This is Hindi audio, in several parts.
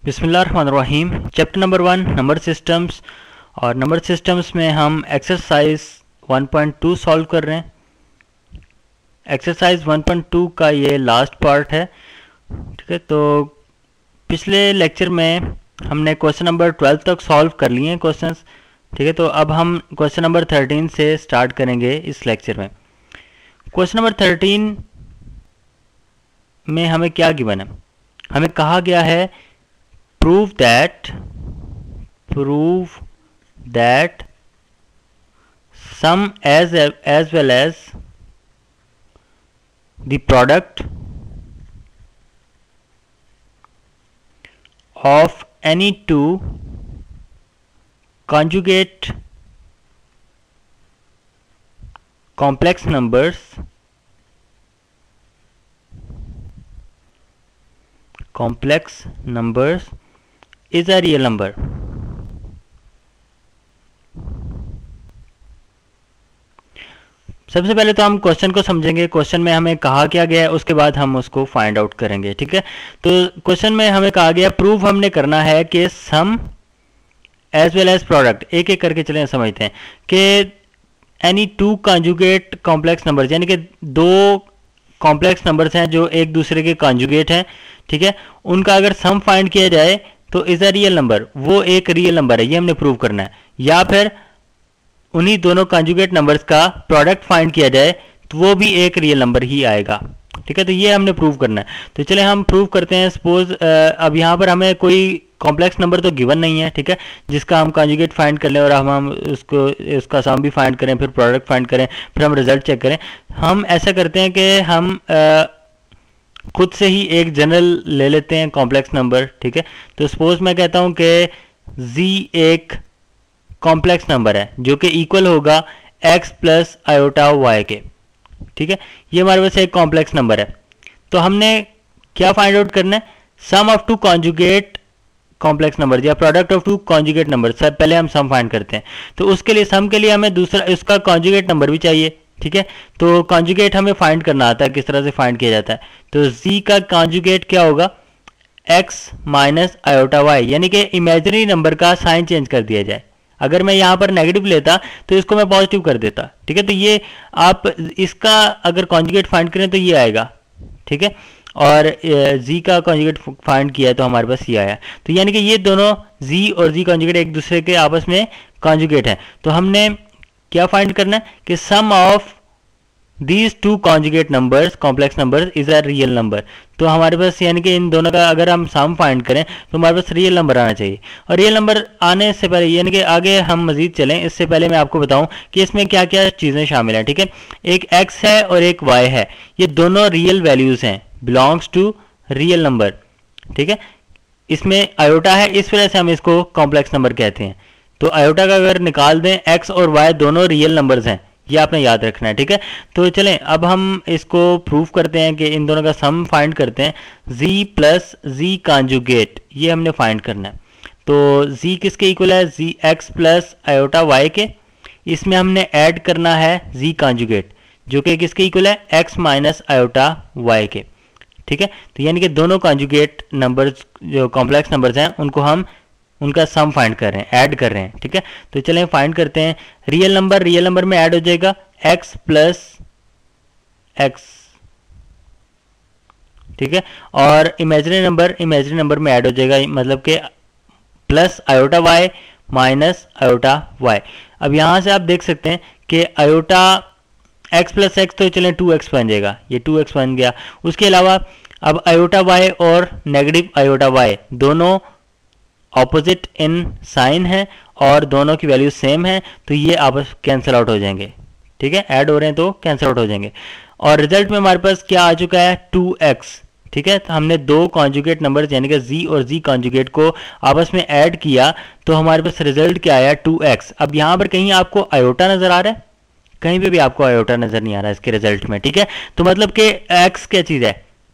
बिस्मिल्लाहिर्रहमानिर्रहीम। चैप्टर नंबर 1 नंबर सिस्टम्स, और नंबर सिस्टम्स में हम एक्सरसाइज 1.2 सॉल्व कर रहे हैं। एक्सरसाइज 1.2 का ये लास्ट पार्ट है, ठीक है। तो पिछले लेक्चर में हमने क्वेश्चन नंबर 12 तक सॉल्व कर लिए हैं क्वेश्चंस, ठीक है। तो अब हम क्वेश्चन नंबर 13 से स्टार्ट करेंगे इस लेक्चर में। क्वेश्चन नंबर 13 में हमें क्या गिवन है? हमें कहा गया है prove that sum as well as the product of any two conjugate complex numbers is a real number। सबसे पहले तो हम क्वेश्चन को समझेंगे। क्वेश्चन में हमें कहा क्या गया है, उसके बाद हम उसको फाइंड आउट करेंगे, ठीक है। तो क्वेश्चन में हमें कहा गया प्रूफ हमने करना है कि sum as well as product, एक एक करके चलें समझते हैं कि any two conjugate complex number, यानी कि दो कॉम्प्लेक्स नंबर्स हैं जो एक दूसरे के कॉन्जुगेट हैं, ठीक है, उनका अगर सम फाइंड किया जाए तो इज अ रियल नंबर, वो एक रियल नंबर है, ये हमने प्रूव करना है। या फिर उन्हीं दोनों कॉन्जुगेट नंबर्स का प्रोडक्ट फाइंड किया जाए तो वो भी एक रियल नंबर ही आएगा, ठीक है। तो ये हमने प्रूव करना है। तो चले हम प्रूव करते हैं। सपोज अब यहाँ पर हमें कोई कॉम्प्लेक्स नंबर तो गिवन नहीं है, ठीक है, जिसका हम कॉन्जुगेट फाइंड कर लें और हम उसका सम भी फाइंड करें, फिर प्रोडक्ट फाइंड करें, फिर हम रिजल्ट चेक करें। हम ऐसा करते हैं कि हम खुद से ही एक जनरल ले लेते हैं कॉम्प्लेक्स नंबर, ठीक है। तो सपोज मैं कहता हूं कि z एक कॉम्प्लेक्स नंबर है जो कि इक्वल होगा x प्लस आयोटा y के, ठीक है। ये हमारे पास एक कॉम्प्लेक्स नंबर है। तो हमने क्या फाइंड आउट करना है? Sum of two conjugate complex number या product of two conjugate number. सब पहले हम सम फाइंड करते हैं। तो उसके लिए सम के लिए हमें दूसरा उसका कॉन्जुगेट नंबर भी चाहिए, ठीक है। तो कॉन्जुगेट हमें फाइंड करना आता है, किस तरह से फाइंड किया जाता है। तो z का कॉन्जुगेट क्या होगा? x माइनस आयोटा y, यानी कि इमेजिनरी नंबर का साइन चेंज कर दिया जाए। अगर मैं यहाँ पर नेगेटिव लेता तो इसको मैं पॉजिटिव कर देता, ठीक है। तो ये आप इसका अगर कॉन्जुगेट फाइंड करें तो ये आएगा, ठीक है। और z का कॉन्जुगेट फाइंड किया तो हमारे पास ये आया। तो यानी कि ये दोनों z और z कॉन्जुगेट एक दूसरे के आपस में कॉन्जुगेट हैं। तो हमने क्या फाइंड करना है कि sum of these two conjugate numbers complex numbers is a real number. तो हमारे पास यानी कि इन दोनों का अगर हम सम फाइंड करें तो हमारे पास रियल नंबर आना चाहिए। और रियल नंबर आने से पहले यानी कि आगे हम मजीद चलें इससे पहले मैं आपको बताऊं कि इसमें क्या क्या चीज़ें शामिल हैं, ठीक है। एक x है और एक y है, ये दोनों रियल वैल्यूज हैं, बिलोंग्स टू रियल नंबर, ठीक है। इसमें आयोटा है, इस वजह से हम इसको कॉम्प्लेक्स नंबर कहते हैं। तो आयोटा का अगर निकाल दें, x और y दोनों रियल नंबर्स हैं, ये आपने याद रखना है, ठीक है। तो चलें अब हम इसको प्रूव करते हैं कि इन दोनों का सम फाइंड करते हैं। z प्लस z कॉन्जुगेट, ये हमने फाइंड करना है। तो z किसके इक्वल है? z x plus iota y के। इसमें हमने ऐड करना है z कॉन्जुगेट जो कि किसके इक्वल है? x माइनस आयोटा y के, ठीक है। तो यानी कि दोनों कॉन्जुगेट नंबर्स जो कॉम्प्लेक्स नंबर्स हैं उनको हम उनका सम फाइंड कर रहे हैं, ऐड कर रहे हैं, ठीक है। तो चलें फाइंड करते हैं। रियल नंबर में ऐड हो जाएगा x प्लस x, ठीक है। और इमेजिनरी नंबर में ऐड हो जाएगा, मतलब कि plus iota y minus iota y। अब यहां से आप देख सकते हैं कि आयोटा x प्लस x तो चलें 2x बन जाएगा, ये 2x बन गया। उसके अलावा अब आयोटा y और नेगेटिव आयोटा y दोनों ऑपोजिट इन साइन है और दोनों की वैल्यू सेम है, तो ये आपस कैंसिल आउट हो जाएंगे, ठीक है। ऐड हो रहे हैं तो कैंसिल आउट हो जाएंगे। और रिजल्ट में हमारे पास क्या आ चुका है? 2x, ठीक है। तो हमने दो कॉन्जुगेट नंबर यानी कि z और z कॉन्जुगेट को आपस में ऐड किया तो हमारे पास रिजल्ट क्या आया? 2x। अब यहाँ पर कहीं आपको आयोटा नजर आ रहा है? कहीं पे भी आपको आयोटा नजर नहीं आ रहा है इसके रिजल्ट में, ठीक है। तो मतलब कि x क्या चीज है?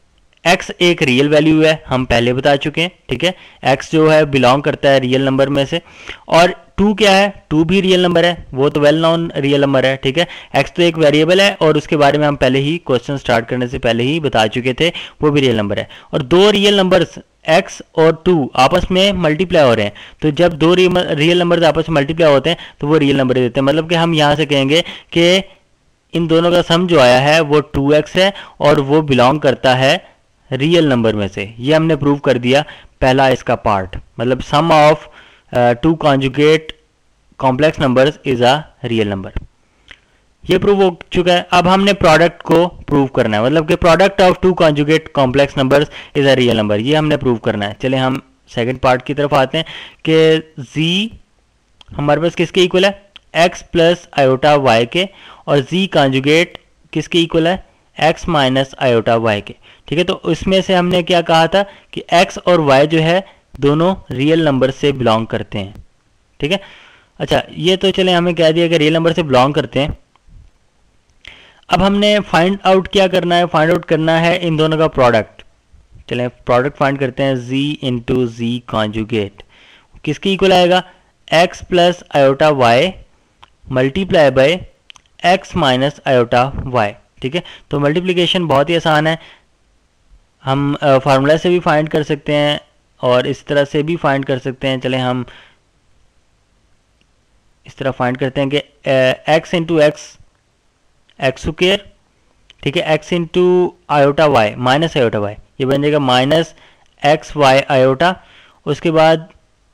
x एक रियल वैल्यू है, हम पहले बता चुके हैं, ठीक है। x जो है बिलोंग करता है रियल नंबर में से, और 2 क्या है, 2 भी रियल नंबर है, वो तो वेल नोन रियल नंबर है, ठीक है। x तो एक वेरिएबल है और उसके बारे में हम पहले ही क्वेश्चन स्टार्ट करने से पहले ही बता चुके थे, वो भी रियल नंबर है। और 2 रियल नंबर्स x और 2 आपस में मल्टीप्लाई हो रहे हैं, तो जब 2 रियल नंबर्स आपस में मल्टीप्लाई होते हैं तो वो रियल नंबर देते हैं। मतलब कि हम यहाँ से कहेंगे कि इन दोनों का सम जो आया है वो 2x है और वो बिलोंग करता है रियल नंबर में से। ये हमने प्रूव कर दिया पहला इसका पार्ट, मतलब sum of 2 conjugate complex numbers is a real number. ये प्रूव हो चुका है। अब हमने प्रोडक्ट को प्रूव करना है, मतलब कि product of 2 conjugate complex numbers is a real number, ये हमने प्रूव करना है। चले हम सेकंड पार्ट की तरफ आते हैं कि z हमारे पास किसके इक्वल है, x प्लस आयोटा y के, और z कॉन्जुगेट किसके इक्वल है, x माइनस आयोटा y के, ठीक है। तो उसमें से हमने क्या कहा था कि x और y जो है दोनों रियल नंबर से बिलोंग करते हैं, ठीक है। अच्छा, ये तो चले हमें कह दिया कि रियल नंबर से बिलोंग करते हैं। अब हमने फाइंड आउट क्या करना है, फाइंड आउट करना है इन दोनों का प्रोडक्ट। चलें प्रोडक्ट फाइंड करते हैं, z इंटू जी कॉन्जुगेट किसके इक्वल आएगा, x plus iota y multiply by x minus iota y, ठीक है। तो मल्टीप्लिकेशन बहुत ही आसान है, हम फार्मूला से भी फाइंड कर सकते हैं और इस तरह से भी फाइंड कर सकते हैं। चलें हम इस तरह फाइंड करते हैं कि x इंटू एक्स स्क्वायर, ठीक है, x into iota y minus iota y, ये बन जाएगा माइनस एक्स वाई आयोटा, उसके बाद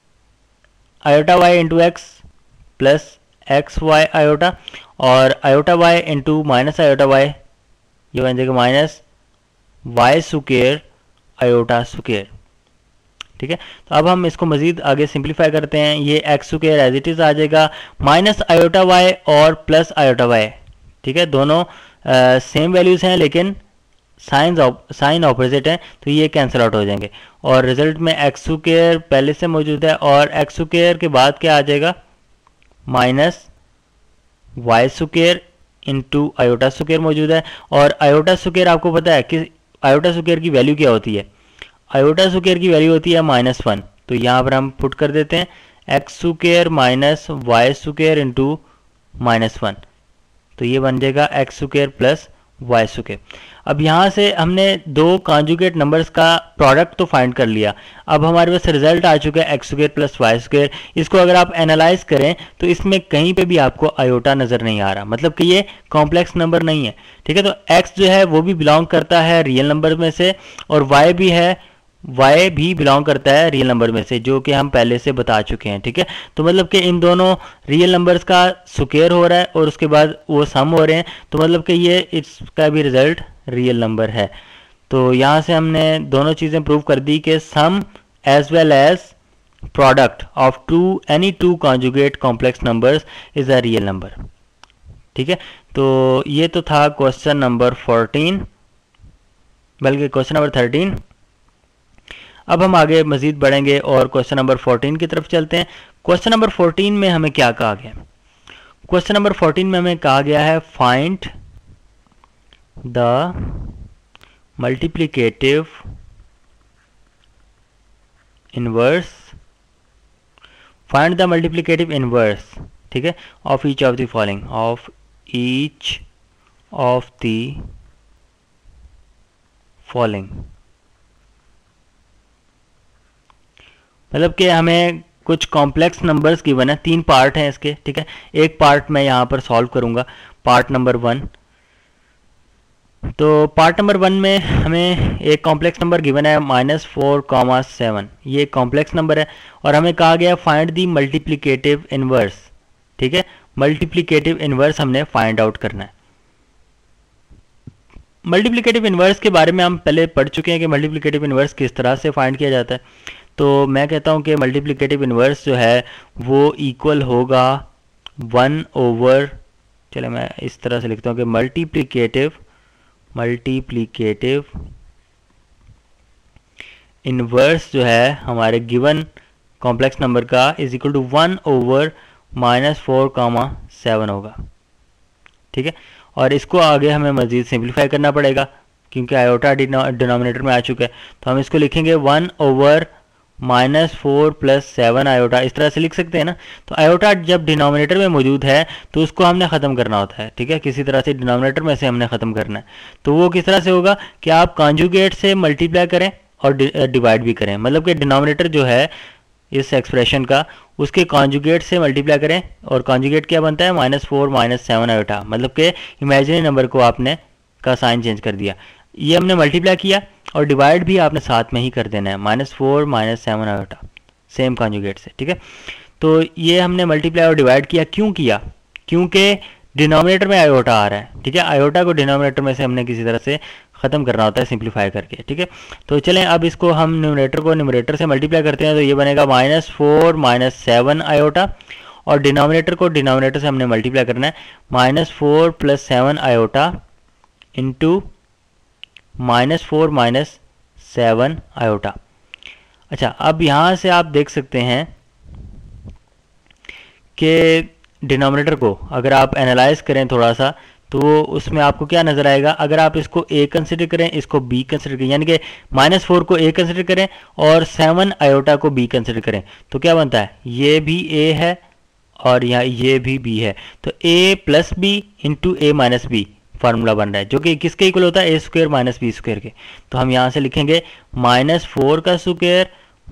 iota y into X plus X Y iota, और iota y into minus iota y, ये बन जाएगा minus Y square iota square, ठीक है। तो अब हम इसको मजीद आगे सिंप्लीफाई करते हैं, ये X square as it is आ जाएगा, माइनस आयोटा y और प्लस आयोटा y, ठीक है। दोनों सेम वैल्यूज हैं लेकिन साइन ऑपोजिट है, तो ये कैंसिल आउट हो जाएंगे और रिजल्ट में एक्स स्क्वायर पहले से मौजूद है और एक्स स्क्वायर के बाद क्या आ जाएगा, minus Y square into iota square मौजूद है। और आयोटा स्क्वायर आपको पता है कि आयोटा स्क्वायर की वैल्यू क्या होती है, आयोटा स्क्वायर की वैल्यू होती है -1, तो यहाँ पर हम पुट कर देते हैं X square minus Y square into -1, तो ये बन जाएगा X square plus Y square. अब यहाँ से हमने 2 कॉन्जुगेट नंबर्स का प्रोडक्ट तो फाइंड कर लिया, अब हमारे पास रिजल्ट आ चुका है X square plus Y square. इसको अगर आप एनालाइज करें तो इसमें कहीं पे भी आपको आयोटा नज़र नहीं आ रहा, मतलब कि ये कॉम्प्लेक्स नंबर नहीं है, ठीक है। तो एक्स जो है वो भी बिलोंग करता है रियल नंबर में से और वाई भी है, y भी बिलोंग करता है रियल नंबर में से, जो कि हम पहले से बता चुके हैं, ठीक है। तो मतलब कि इन दोनों रियल नंबर्स का स्क्वायर हो रहा है और उसके बाद वो सम हो रहे हैं, तो मतलब कि ये इसका भी रिजल्ट रियल नंबर है। तो यहाँ से हमने दोनों चीज़ें प्रूव कर दी कि sum as well as product of any two conjugate complex numbers is a real number, ठीक है। तो ये तो था क्वेश्चन नंबर 14, बल्कि क्वेश्चन नंबर 13। अब हम आगे मजीद बढ़ेंगे और क्वेश्चन नंबर 14 की तरफ चलते हैं। क्वेश्चन नंबर 14 में हमें क्या कहा गया, क्वेश्चन नंबर 14 में हमें कहा गया है find the multiplicative inverse, find the multiplicative inverse, ठीक है, of each of the following, of each of the following. मतलब कि हमें कुछ कॉम्प्लेक्स नंबर्स गिवन है, 3 पार्ट हैं इसके, ठीक है। एक पार्ट मैं यहाँ पर सॉल्व करूँगा, पार्ट नंबर 1। तो पार्ट नंबर 1 में हमें एक कॉम्प्लेक्स नंबर गिवन है -4,7, ये कॉम्प्लेक्स नंबर है और हमें कहा गया फाइंड दी मल्टीप्लिकेटिव इनवर्स, ठीक है। मल्टीप्लिकेटिव इनवर्स हमने फाइंड आउट करना है। मल्टीप्लिकेटिव इनवर्स के बारे में हम पहले पढ़ चुके हैं कि मल्टीप्लिकेटिव इनवर्स किस तरह से फाइंड किया जाता है। तो मैं कहता हूं कि मल्टीप्लिकेटिव इनवर्स जो है वो इक्वल होगा 1/, चले मैं इस तरह से लिखता हूं कि मल्टीप्लिकेटिव इनवर्स जो है हमारे गिवन कॉम्प्लेक्स नंबर का इज इक्वल टू 1/-4,7 होगा, ठीक है। और इसको आगे हमें मजीद सिंप्लीफाई करना पड़ेगा, क्योंकि आयोटा डिनोमिनेटर में आ चुका है। तो हम इसको लिखेंगे 1/-4 + 7 आयोटा, इस तरह से लिख सकते हैं ना। तो आयोटा जब डिनोमिनेटर में मौजूद है तो उसको हमने ख़त्म करना होता है, ठीक है, किसी तरह से डिनोमिनेटर में से हमने ख़त्म करना है। तो वो किस तरह से होगा कि आप कॉन्जुगेट से मल्टीप्लाई करें और डिवाइड भी करें, मतलब कि डिनोमिनेटर जो है इस एक्सप्रेशन का उसके कॉन्जुगेट से मल्टीप्लाई करें, और कॉन्जुगेट क्या बनता है -4 - 7 आयोटा, मतलब कि इमेजिनरी नंबर को आपने का साइन चेंज कर दिया। ये हमने मल्टीप्लाई किया और डिवाइड भी आपने साथ में ही कर देना है, -4 - 7 आयोटा, सेम कॉन्जुगेट से, ठीक है। तो ये हमने मल्टीप्लाई और डिवाइड किया, क्यों किया, क्योंकि डिनोमिनेटर में आयोटा आ रहा है, ठीक है। आयोटा को डिनोमिनेटर में से हमने किसी तरह से ख़त्म करना होता है सिंप्लीफाई करके, ठीक है। तो चलें अब इसको हम न्यूमरेटर को न्यूमरेटर से मल्टीप्लाई करते हैं, तो ये बनेगा -4 - 7 आयोटा, और डिनोमिनेटर को डिनोमिनेटर से हमने मल्टीप्लाई करना है, -4 + 7 आयोटा इंटू -4 - 7 आयोटा। अच्छा, अब यहाँ से आप देख सकते हैं कि डिनोमिनेटर को अगर आप एनालाइज करें थोड़ा सा, तो उसमें आपको क्या नज़र आएगा, अगर आप इसको a कंसिडर करें, इसको b कंसिडर करें, यानी कि -4 को a कंसिडर करें और 7 आयोटा को b कंसिडर करें, तो क्या बनता है, ये भी a है और यहाँ ये भी b है। तो a + b into a - b formula बन रहा है, जो कि किसके इक्वल होता है, a² - b² के। तो हम यहाँ से लिखेंगे -4 का स्क्वायर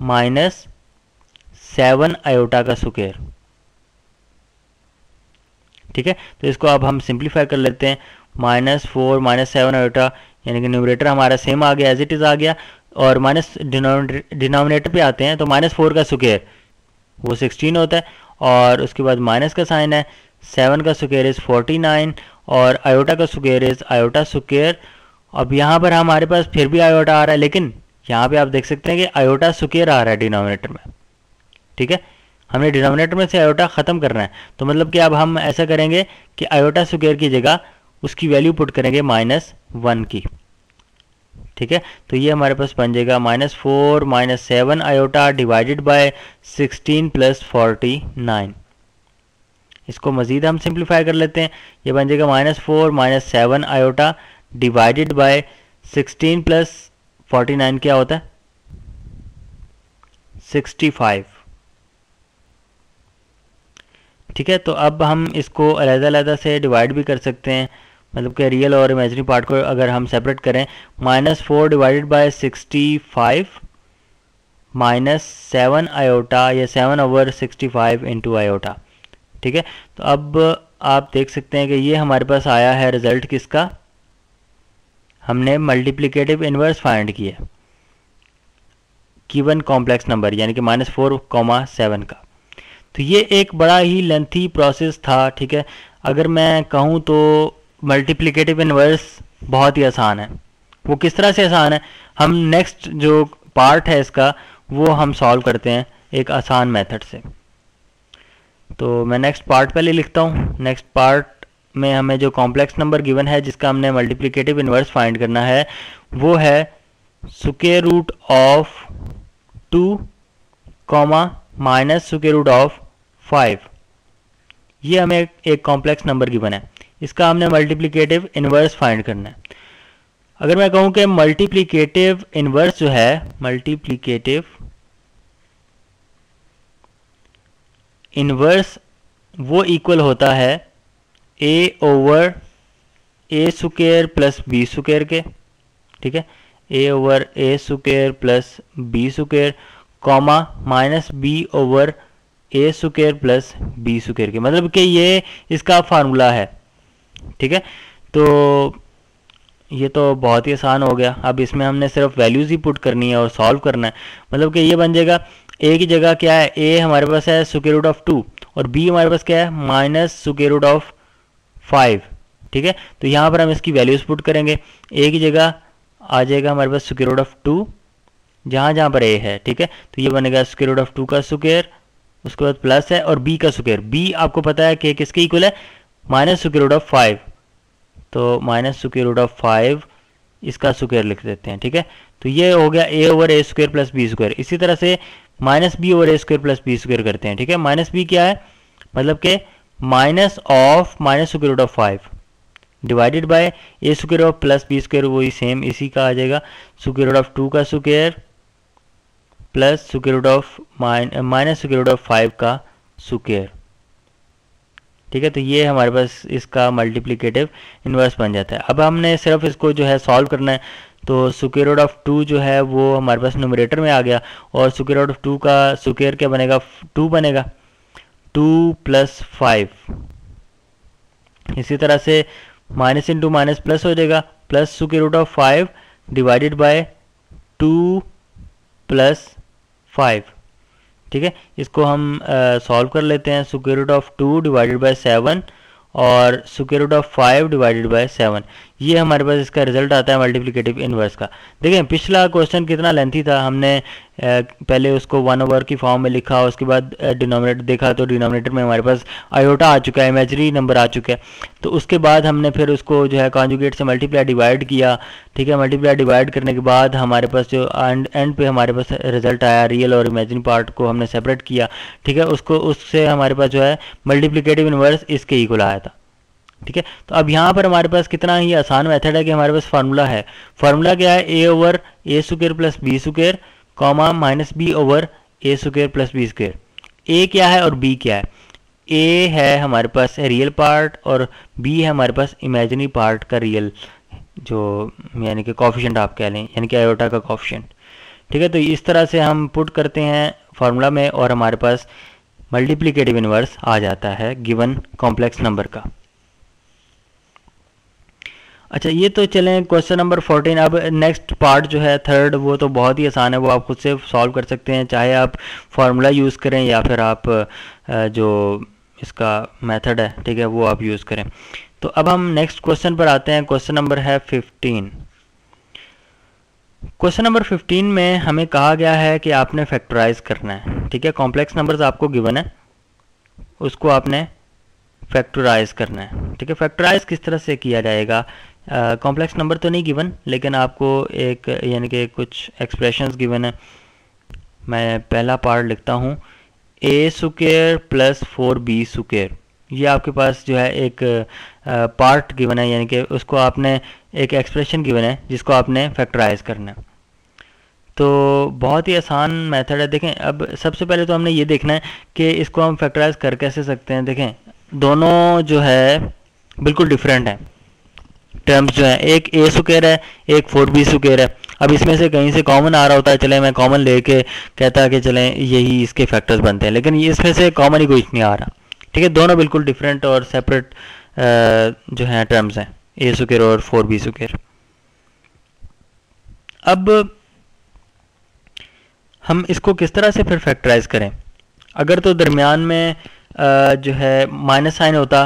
- 7 आयोटा का स्क्वायर, ठीक है। तो इसको अब हम सिंप्लीफाई कर लेते हैं, -4 - 7 आयोटा, यानी कि न्यूमरेटर हमारा सेम आ गया, एज इट इज़ आ गया, और माइनस डिनोमिनेटर पे आते हैं तो -4 का स्क्वायर वो 16 होता है, और उसके बाद माइनस का साइन है, 7 का स्क्वायर इज़ 49, और आयोटा का स्क्वायर इज़ आयोटा स्क्वायर। अब यहाँ पर हमारे पास फिर भी आयोटा आ रहा है, लेकिन यहाँ पे आप देख सकते हैं कि आयोटा स्क्वायर आ रहा है डिनोमिनेटर में, ठीक है। हमने डिनोमिनेटर में से आयोटा ख़त्म करना है, तो मतलब कि अब हम ऐसा करेंगे कि आयोटा स्क्वायर की जगह उसकी वैल्यू पुट करेंगे -1 की, ठीक है। तो ये हमारे पास बन जाएगा -4 - 7 आयोटा डिवाइडेड बाय 16 + 49। इसको मज़ीद हम सिंप्लीफाई कर लेते हैं, ये बन जाएगा -4 - 7 आयोटा डिवाइडेड बाय 16 + 49 क्या होता है, 65, ठीक है। तो अब हम इसको अलग-अलग से डिवाइड भी कर सकते हैं, मतलब कि रियल और इमेजिनरी पार्ट को अगर हम सेपरेट करें, -4 डिवाइडेड बाय 65 -7 आयोटा, या 7/65 इंटू आयोटा, ठीक है। तो अब आप देख सकते हैं कि ये हमारे पास आया है रिजल्ट किसका, हमने मल्टीप्लिकेटिव इन्वर्स फाइंड किया गिवन कॉम्प्लेक्स नंबर, यानी कि -4, 7 का। तो ये एक बड़ा ही लेंथी प्रोसेस था, ठीक है। अगर मैं कहूँ तो मल्टीप्लिकेटिव इन्वर्स बहुत ही आसान है। वो किस तरह से आसान है, हम नेक्स्ट जो पार्ट है इसका वो हम सॉल्व करते हैं एक आसान मेथड से। तो मैं नेक्स्ट पार्ट पहले लिखता हूँ। नेक्स्ट पार्ट में हमें जो कॉम्प्लेक्स नंबर गिवन है जिसका हमने मल्टीप्लिकेटिव इन्वर्स फाइंड करना है वो है square root of 2, minus square root of 5। ये हमें एक कॉम्प्लेक्स नंबर गिवन है, इसका हमने मल्टीप्लिकेटिव इन्वर्स फाइंड करना है। अगर मैं कहूं कि मल्टीप्लिकेटिव इन्वर्स जो है, मल्टीप्लिकेटिव इन्वर्स वो इक्वल होता है a/a² प्लस b² के, ठीक है, a/a² plus b² comma -b/a² plus b² के, मतलब कि ये इसका फार्मूला है, ठीक है। तो ये तो बहुत ही आसान हो गया। अब इसमें हमने सिर्फ वैल्यूज़ ही पुट करनी है और सॉल्व करना है, मतलब कि ये बन जाएगा a की जगह क्या है, a हमारे पास है स्क्वायर रूट ऑफ 2 और b हमारे पास क्या है माइनस स्क्वायर रूट ऑफ 5, ठीक है। तो यहाँ पर हम इसकी वैल्यूज़ पुट करेंगे, a की जगह आ जाएगा हमारे पास स्क्वायर रूट ऑफ 2 जहाँ जहाँ पर a है, ठीक है। तो ये बनेगा स्क्वायर रूट ऑफ 2 का स्क्वायर, उसके बाद प्लस है और b का स्क्वायर, b आपको पता है कि किसके इक्वल है माइनस स्क्वायर रूट ऑफ 5, तो माइनस स्क्वायर रूट ऑफ 5 इसका स्क्वायर लिख देते हैं, ठीक है। तो ये हो गया a/a² प्लस b²। इसी तरह से माइनस b/a² प्लस b² करते हैं, ठीक है। माइनस b क्या है, मतलब कि minus of minus square root of 5, divided by A square of plus B square, वही सेम इसी का आ जाएगा, स्क्वायर रूट ऑफ 2 का square plus square root of minus square root of 5 का स्क्वायर। ठीक है, तो ये हमारे पास इसका मल्टीप्लिकेटिव इन्वर्स बन जाता है। अब हमने सिर्फ इसको जो है सॉल्व करना है, तो स्क्वायर रूट ऑफ 2 जो है वो हमारे पास न्यूमरेटर में आ गया, और स्क्वायर रूट ऑफ 2 का स्क्वायर क्या बनेगा, 2 बनेगा, 2 प्लस 5। इसी तरह से माइनस इंटू माइनस प्लस हो जाएगा, plus square root of 5 divided by 2 plus 5। ठीक है, इसको हम सॉल्व कर लेते हैं। Square root of 2 divided by 7 और square root of 5 divided by 7, ये हमारे पास इसका रिजल्ट आता है मल्टीप्लिकेटिव इनवर्स का। देखें पिछला क्वेश्चन कितना लेंथी था, हमने पहले उसको 1/, की फॉर्म में लिखा, उसके बाद डिनोमिनेटर देखा तो डिनोमिनेटर में हमारे पास आयोटा आ चुका है, इमेजरी नंबर आ चुका है, तो उसके बाद हमने फिर उसको जो है कॉन्जुगेट से मल्टीप्लाई डिवाइड किया। ठीक है, मल्टीप्लाई डिवाइड करने के बाद हमारे पास जो एंड पे हमारे पास रिजल्ट आया, रियल और इमेजिनरी पार्ट को हमने सेपरेट किया। ठीक है, उसको उससे हमारे पास जो है मल्टीप्लिकेटिव इनवर्स इसके इक्वल आया था। ठीक है, तो अब यहाँ पर हमारे पास कितना ही आसान मेथड है कि हमारे पास फार्मूला है। फार्मूला क्या है, A over A square plus B square comma minus B over A square plus B square. A क्या है और बी क्या है, ए है हमारे पास रियल पार्ट और बी है हमारे पास इमेजिनरी पार्ट का रियल, जो यानी कि कोफिशिएंट आप कह लें, यानी कि आयोटा का कोफिशिएंट। ठीक है, तो इस तरह से हम पुट करते हैं फार्मूला में और हमारे पास मल्टीप्लिकेटिव इनवर्स आ जाता है गिवन कॉम्प्लेक्स नंबर का। अच्छा, ये तो चलें क्वेश्चन नंबर 14। अब नेक्स्ट पार्ट जो है थर्ड, वो तो बहुत ही आसान है, वो आप खुद से सॉल्व कर सकते हैं, चाहे आप फार्मूला यूज़ करें या फिर आप जो इसका मेथड है, ठीक है, वो आप यूज़ करें। तो अब हम नेक्स्ट क्वेश्चन पर आते हैं। क्वेश्चन नंबर है 15। क्वेश्चन नंबर 15 में हमें कहा गया है कि आपने फैक्टराइज करना है। ठीक है, कॉम्प्लेक्स नंबर्स आपको गिवन है, उसको आपने फैक्टराइज करना है। ठीक है, फैक्टराइज किस तरह से किया जाएगा, कॉम्प्लेक्स नंबर तो नहीं गिवन, लेकिन आपको एक यानी कि कुछ एक्सप्रेशंस गिवन है। मैं पहला पार्ट लिखता हूँ, ए स्क्वायर प्लस 4b स्क्वायर, ये आपके पास जो है एक पार्ट गिवन है, यानी कि उसको आपने एक एक्सप्रेशन गिवन है जिसको आपने फैक्टराइज करना है। तो बहुत ही आसान मेथड है। देखें, अब सबसे पहले तो हमने ये देखना है कि इसको हम फैक्टराइज कर कैसे सकते हैं। देखें, दोनों जो है बिल्कुल डिफरेंट हैं टर्म्स जो है, एक ए स्क्वायर है, एक 4b स्क्वायर है। अब इसमें से कहीं से कॉमन आ रहा होता है, चले मैं कॉमन लेके कहता है कि चलें यही इसके फैक्टर्स बनते हैं, लेकिन इसमें से कॉमन ही कुछ नहीं आ रहा। ठीक है, दोनों बिल्कुल डिफरेंट और सेपरेट जो है टर्म्स हैं, ए स्क्वायर और 4b स्क्वायर। अब हम इसको किस तरह से फिर फैक्टराइज करें। अगर तो दरमियान में जो है माइनस साइन होता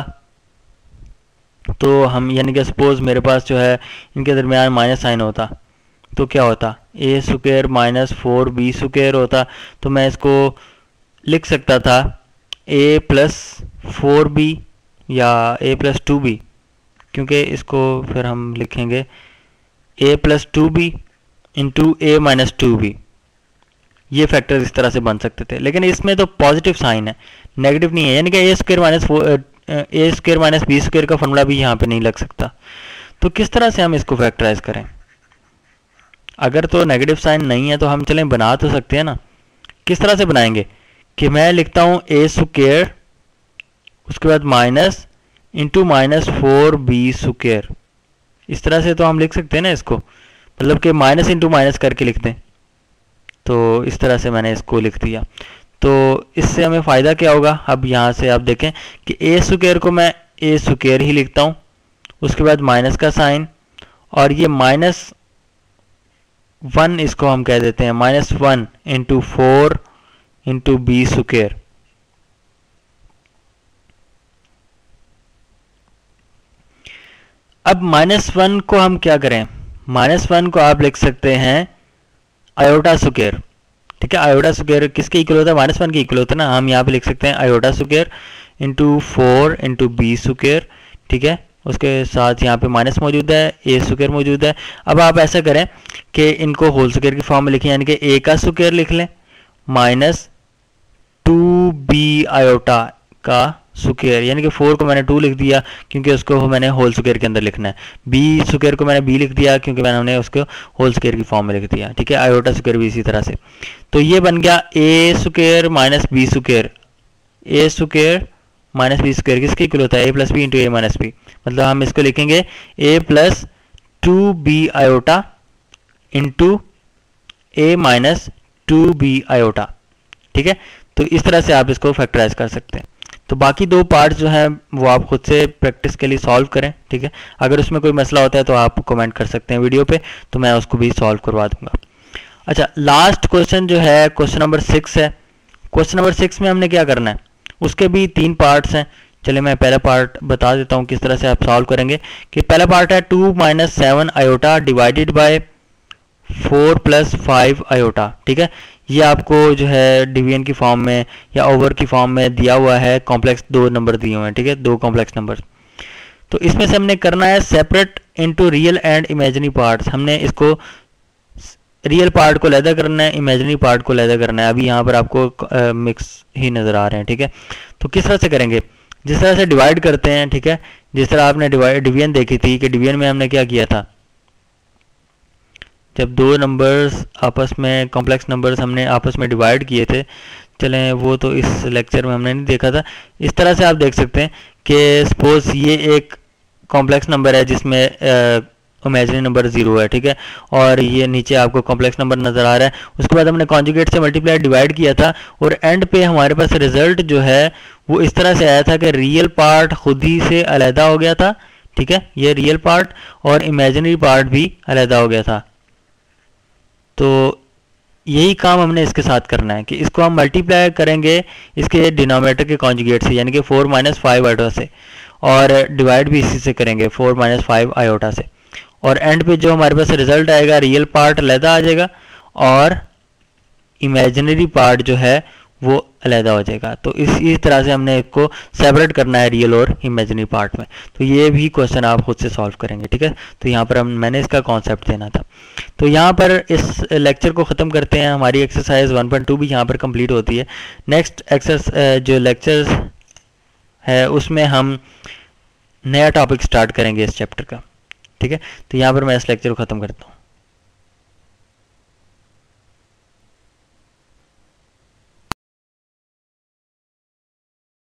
तो हम, यानी कि सपोज मेरे पास जो है इनके दरमियान माइनस साइन होता तो क्या होता, ए स्क्वायर माइनस 4b स्क्वायर होता। तो मैं इसको लिख सकता था a प्लस 4b या a प्लस 2b, क्योंकि इसको फिर हम लिखेंगे a plus 2b into a minus 2b। ये फैक्टर्स इस तरह से बन सकते थे, लेकिन इसमें तो पॉजिटिव साइन है, नेगेटिव नहीं है, यानी कि A square minus B square का फॉर्मूला भी यहाँ पे नहीं लग सकता। तो किस तरह से हम इसको फैक्टराइज करें। अगर तो नेगेटिव साइन नहीं है तो हम चलें बना तो सकते हैं ना। किस तरह से बनाएंगे कि मैं लिखता हूँ ए स्क्वायर, उसके बाद minus into minus 4b square. इस तरह से तो हम लिख सकते हैं ना इसको, मतलब कि माइनस इंटू माइनस करके लिख दें। तो इस तरह से मैंने इसको लिख दिया। तो इससे हमें फ़ायदा क्या होगा, अब यहाँ से आप देखें कि ए स्क्वायर को मैं ए स्क्वायर ही लिखता हूँ, उसके बाद माइनस का साइन, और ये -1 इसको हम कह देते हैं, -1 इंटू 4 इंटू बी स्क्वायर। अब -1 को हम क्या करें, -1 को आप लिख सकते हैं आयोटा स्क्वायर। ठीक है, आयोटा स्क्वायर किसके इक्वल होता है, -1 के इक्वल होता है ना। हम यहाँ पे लिख सकते हैं iota square into 4 into B square. ठीक है, उसके साथ यहाँ पे माइनस मौजूद है, ए स्क्वायर मौजूद है। अब आप ऐसा करें कि इनको होल स्क्वायर की फॉर्म में लिखें, यानी कि ए का स्क्वायर लिख लें माइनस 2b आयोटा का स्क्वायर, यानी कि 4 को मैंने 2 लिख दिया क्योंकि उसको मैंने होल स्क्वायर के अंदर लिखना है। बी स्क्वायर को मैंने बी लिख दिया क्योंकि मैंने उसको होल स्क्वायर की फॉर्म में लिख दिया, ठीक है। आयोटा स्क्वायर भी इसी तरह से। तो ये बन गया A square minus B square, A square minus B square किसके इक्वल होता है, A plus B into A minus B. मतलब हम इसको लिखेंगे A plus 2b iota into A minus 2b iota, ठीक है। तो इस तरह से आप इसको फैक्टराइज कर सकते हैं। तो बाकी दो पार्ट्स जो हैं वो आप खुद से प्रैक्टिस के लिए सॉल्व करें, ठीक है। अगर उसमें कोई मसला होता है तो आप कमेंट कर सकते हैं वीडियो पे, तो मैं उसको भी सॉल्व करवा दूंगा। अच्छा, लास्ट क्वेश्चन जो है क्वेश्चन नंबर 6 है। क्वेश्चन नंबर 6 में हमने क्या करना है, उसके भी 3 पार्ट्स हैं। चलिए मैं पहला पार्ट बता देता हूँ किस तरह से आप सॉल्व करेंगे। कि पहला पार्ट है 2 - 7 आयोटा डिवाइडेड बाय 4 + 5 आयोटा, ठीक है। ये आपको जो है डिवीजन की फॉर्म में या ओवर की फॉर्म में दिया हुआ है, कॉम्प्लेक्स 2 नंबर दिए हुए हैं, ठीक है, 2 कॉम्प्लेक्स नंबर। तो इसमें से हमने करना है separate into real and imaginary parts. हमने इसको रियल पार्ट को अलग करना है, इमेजिनरी पार्ट को अलग करना है। अभी यहाँ पर आपको मिक्स ही नज़र आ रहे हैं, ठीक है। तो किस तरह से करेंगे, जिस तरह से डिवाइड करते हैं, ठीक है। जिस तरह आपने डिवीजन देखी थी कि डिवीजन में हमने क्या किया था, जब 2 नंबर्स आपस में कॉम्प्लेक्स नंबर्स हमने आपस में डिवाइड किए थे। चलें वो तो इस लेक्चर में हमने नहीं देखा था। इस तरह से आप देख सकते हैं कि सपोज ये एक कॉम्प्लेक्स नंबर है जिसमें इमेजिनरी नंबर 0 है, ठीक है। और ये नीचे आपको कॉम्प्लेक्स नंबर नज़र आ रहा है। उसके बाद हमने कॉन्जुगेट से मल्टीप्लाई डिवाइड किया था और एंड पे हमारे पास रिजल्ट जो है वो इस तरह से आया था कि रियल पार्ट खुद ही से अलहदा हो गया था, ठीक है। ये रियल पार्ट और इमेजिनरी पार्ट भी अलहदा हो गया था। तो यही काम हमने इसके साथ करना है कि इसको हम मल्टीप्लाई करेंगे इसके डिनोमिनेटर के कॉन्जुगेट से, यानी कि 4 - 5 आयोटा से, और डिवाइड भी इसी से करेंगे 4 - 5 आयोटा से। और एंड पे जो हमारे पास रिजल्ट आएगा रियल पार्ट अलहदा आ जाएगा और इमेजिनरी पार्ट जो है वो अलहदा हो जाएगा। तो इस तरह से हमने इसको सेपरेट करना है रियल और इमेजिनरी पार्ट में। तो ये भी क्वेश्चन आप खुद से सॉल्व करेंगे, ठीक है। तो यहाँ पर मैंने इसका कॉन्सेप्ट देना था। तो यहाँ पर इस लेक्चर को ख़त्म करते हैं। हमारी एक्सरसाइज 1.2 भी यहाँ पर कंप्लीट होती है। नेक्स्ट एक्सरसाइज जो लेक्चर्स है उसमें हम नया टॉपिक स्टार्ट करेंगे इस चैप्टर का, ठीक है। तो यहाँ पर मैं इस लेक्चर को ख़त्म करता हूँ।